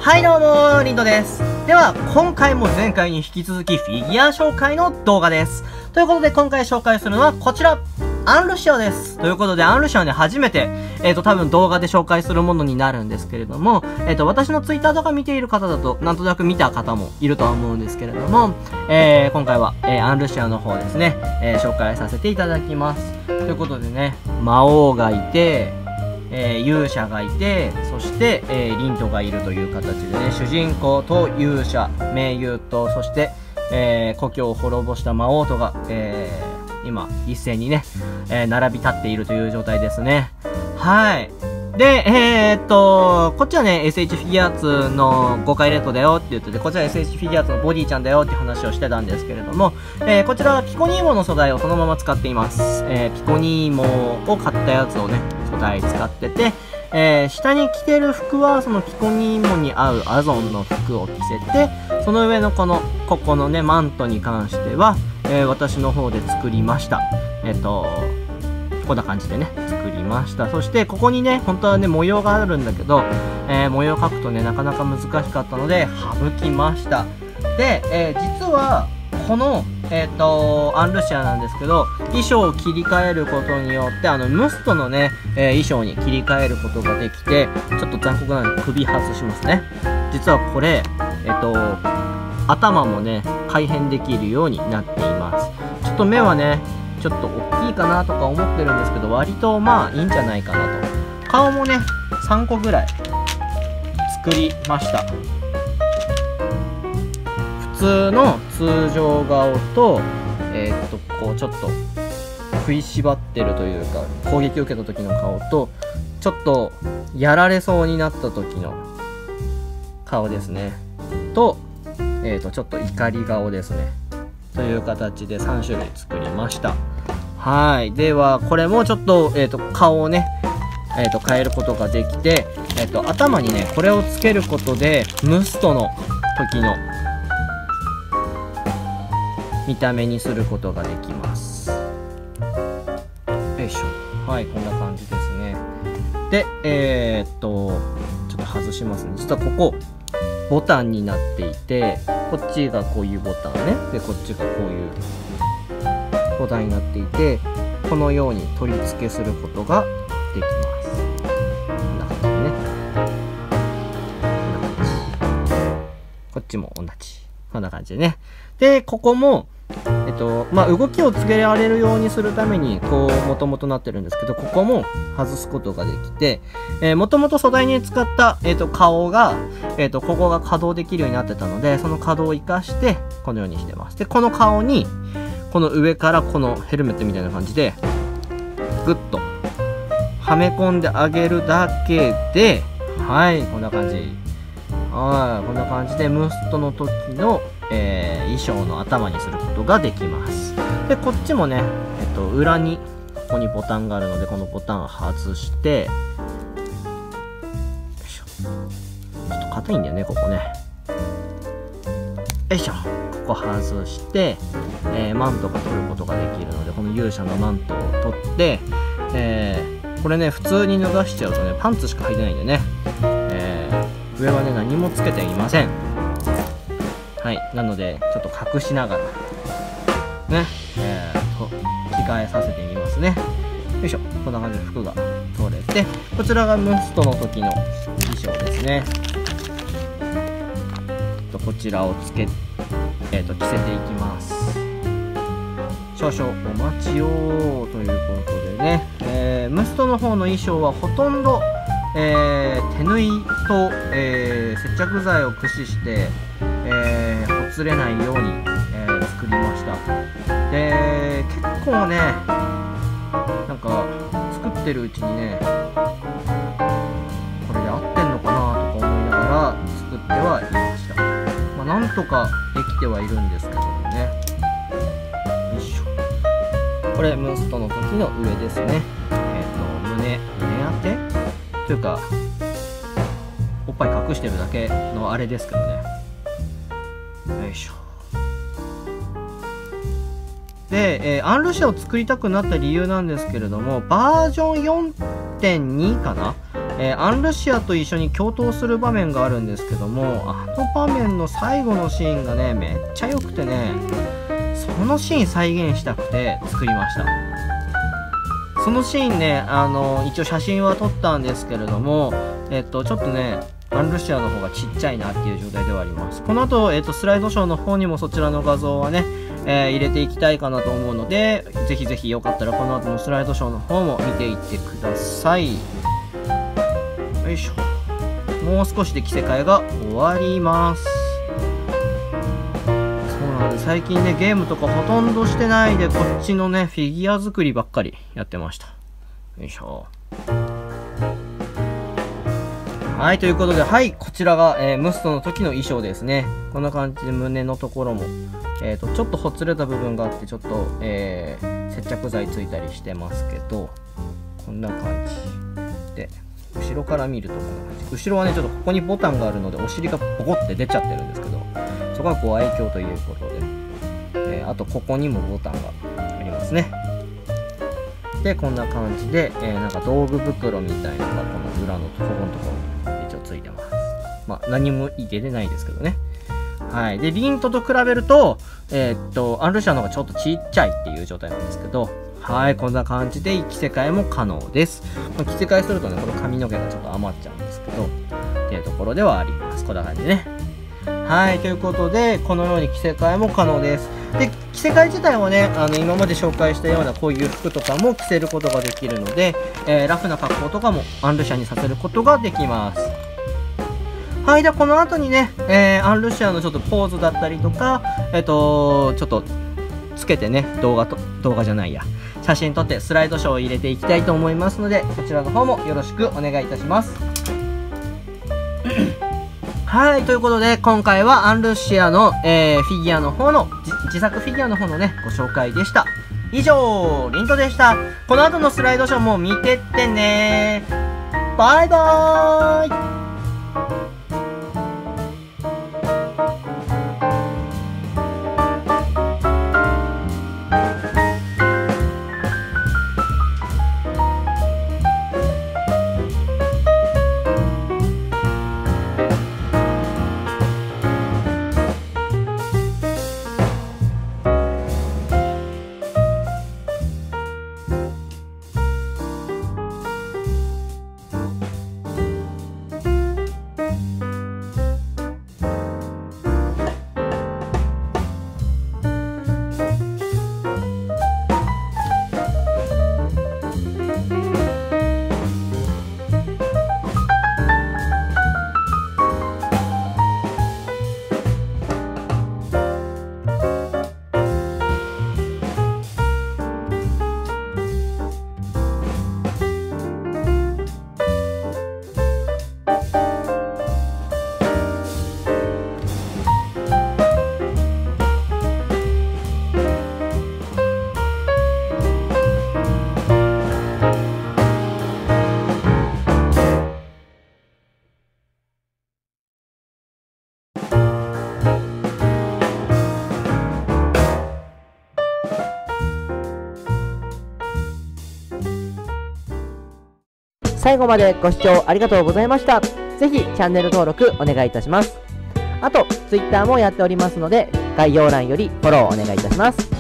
はいどうも、リンドです。では、今回も前回に引き続きフィギュア紹介の動画です。ということで、今回紹介するのはこちら、アンルシオです。ということで、アンルシオはね、初めて、多分動画で紹介するものになるんですけれども、私のツイッターとか見ている方だと、なんとなく見た方もいるとは思うんですけれども、今回は、アンルシオの方ですね、紹介させていただきます。ということでね、魔王がいて、勇者がいて、そして、リントがいるという形でね、主人公と勇者、盟友と、そして、故郷を滅ぼした魔王とが、今、一斉にね、並び立っているという状態ですね。はい。で、こっちはね、SH フィギュアーツの5回レッドだよって言ってて、こっちは SH フィギュアーツのボディちゃんだよって話をしてたんですけれども、こちらはピコニーモの素材をそのまま使っています。ピコニーモを買ったやつをね、素材使ってて、下に着てる服はそのピコニーモに合うアゾンの服を着せて、その上のここのね、マントに関しては、私の方で作りました。こんな感じでね、作りました。そして、ここにね、本当はね、模様があるんだけど、模様を描くとね、なかなか難しかったので、省きました。で、実は、この、アンルシアなんですけど、衣装を切り替えることによって、ムストのね、衣装に切り替えることができて、ちょっと残酷なので首外しますね。実はこれ、頭もね、改変できるようになっています。ちょっと目はね、ちょっと大きいかなとか思ってるんですけど、割とまあいいんじゃないかなと。顔もね、3個ぐらい作りました。普通の通常顔と、こうちょっと食いしばってるというか、攻撃を受けた時の顔と、ちょっとやられそうになった時の顔ですね。と、ちょっと怒り顔ですね。という形で3種類作りました。はい。では、これもちょっと、顔をね、変えることができて、頭にね、これをつけることで、ムストの時の見た目にすることができます。よいしょ。はい、こんな感じですね。で、ちょっと外しますね。実はここ、ボタンになっていて、こっちがこういうボタンね。で、こっちがこういうボタンになっていて、このように取り付けすることができます。こんな感じでね。こんな感じ。こっちも同じ。こんな感じでね。で、ここも、動きをつけられるようにするために、こう、もともとなってるんですけど、ここも外すことができて、もともと素材に使った、顔が、ここが稼働できるようになってたので、その稼働を活かして、このようにしてます。で、この顔に、この上からこのヘルメットみたいな感じで、グッと、はめ込んであげるだけで、はい、こんな感じ。はい、こんな感じで、ムストの時の、衣装の頭にすることができます。で、こっちもね、裏に、ここにボタンがあるので、このボタンを外して、よいしょ。ちょっと硬いんだよね、ここね。よいしょ。ここ外して、マントが取ることができるので、この勇者のマントを取って、これね、普通に脱がしちゃうとね、パンツしか履いてないんでね、上はね、何もつけていません。はい。なので、ちょっと隠しながら、ね、着替えさせてみますね。よいしょ。こんな感じで服が取れて、こちらがムストの時の衣装ですね。こちらを着せていきます。少々お待ちをということでね、ムストの方の衣装はほとんど、手縫いと、接着剤を駆使して、ほつれないように、作りました。で、結構ね、なんか作ってるうちにね、これで合ってんのかなとか思いながら作ってはいました。まあ、なんとかできてはいるんですけどね。よいしょ。これムストの時の上ですね。胸当てというか、おっぱい隠してるだけのあれですけどね。よいしょ。で、アンルシアを作りたくなった理由なんですけれども、バージョン 4.2 かな、 アンルシアと一緒に共闘する場面があるんですけども、あの場面の最後のシーンがね、めっちゃ良くてね、そのシーン再現したくて作りました。そのシーンね、一応写真は撮ったんですけれども、ちょっとね、アンルシアの方がちっちゃいなっていう状態ではあります。この後、スライドショーの方にもそちらの画像はね、入れていきたいかなと思うので、ぜひぜひよかったらこの後のスライドショーの方も見ていってください。よいしょ。もう少しで着せ替えが終わります。そうなんです。最近ね、ゲームとかほとんどしてないで、こっちのね、フィギュア作りばっかりやってました。よいしょ。はい、ということで、はい、こちらが、ムストの時の衣装ですね。こんな感じで胸のところも、ちょっとほつれた部分があって、ちょっと、接着剤ついたりしてますけど、こんな感じで、後ろから見るとこんな感じ。後ろはね、ちょっとここにボタンがあるので、お尻がポコって出ちゃってるんですけど、そこはご愛嬌ということで、あとここにもボタンがありますね。で、こんな感じで、なんか道具袋みたいなのがこの裏のここのところに一応ついてます。まあ、何も入れれないですけどね。はい。で、リントと比べると、アンルシアの方がちょっとちっちゃいっていう状態なんですけど、はい。こんな感じで着せ替えも可能です。まあ、着せ替えするとね、この髪の毛がちょっと余っちゃうんですけど、っていうところではあります。こんな感じでね。はい。ということで、このように着せ替えも可能です。で、着せ替え自体はね、今まで紹介したようなこういう服とかも着せることができるので、ラフな格好とかもアンルシアにさせることができます。はい。で、この後にね、アンルシアのちょっとポーズだったりとか、ちょっとつけてね、動画じゃないや、写真撮ってスライドショーを入れていきたいと思いますので、そちらの方もよろしくお願いいたします。はい、ということで、今回はアンルシアの、フィギュアの方の、自作フィギュアの方のね、ご紹介でした。以上、リントでした。この後のスライドショーも見てってね。バイバーイ。最後までご視聴ありがとうございました。ぜひチャンネル登録お願いいたします。あと、Twitter もやっておりますので、概要欄よりフォローお願いいたします。